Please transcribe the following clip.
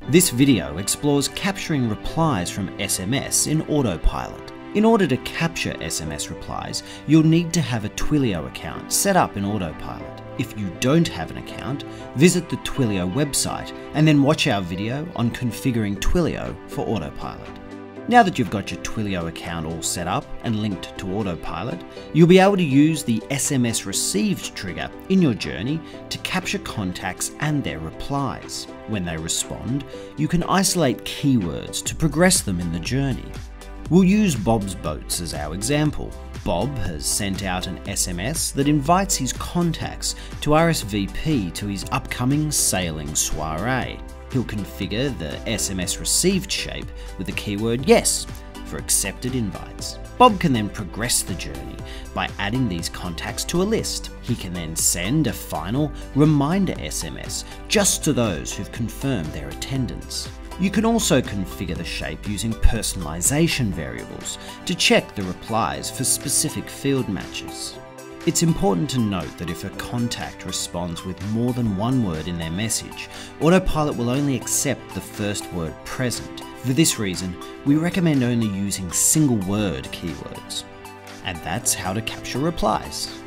This video explores capturing replies from SMS in Autopilot. In order to capture SMS replies, you'll need to have a Twilio account set up in Autopilot. If you don't have an account, visit the Twilio website and then watch our video on configuring Twilio for Autopilot. Now that you've got your Twilio account all set up and linked to Autopilot, you'll be able to use the SMS received trigger in your journey to capture contacts and their replies. When they respond, you can isolate keywords to progress them in the journey. We'll use Bob's Boats as our example. Bob has sent out an SMS that invites his contacts to RSVP to his upcoming sailing soiree. He'll configure the SMS received shape with the keyword yes for accepted invites. Bob can then progress the journey by adding these contacts to a list. He can then send a final reminder SMS just to those who've confirmed their attendance. You can also configure the shape using personalization variables to check the replies for specific field matches. It's important to note that if a contact responds with more than one word in their message, Autopilot will only accept the first word present. For this reason, we recommend only using single word keywords. And that's how to capture replies.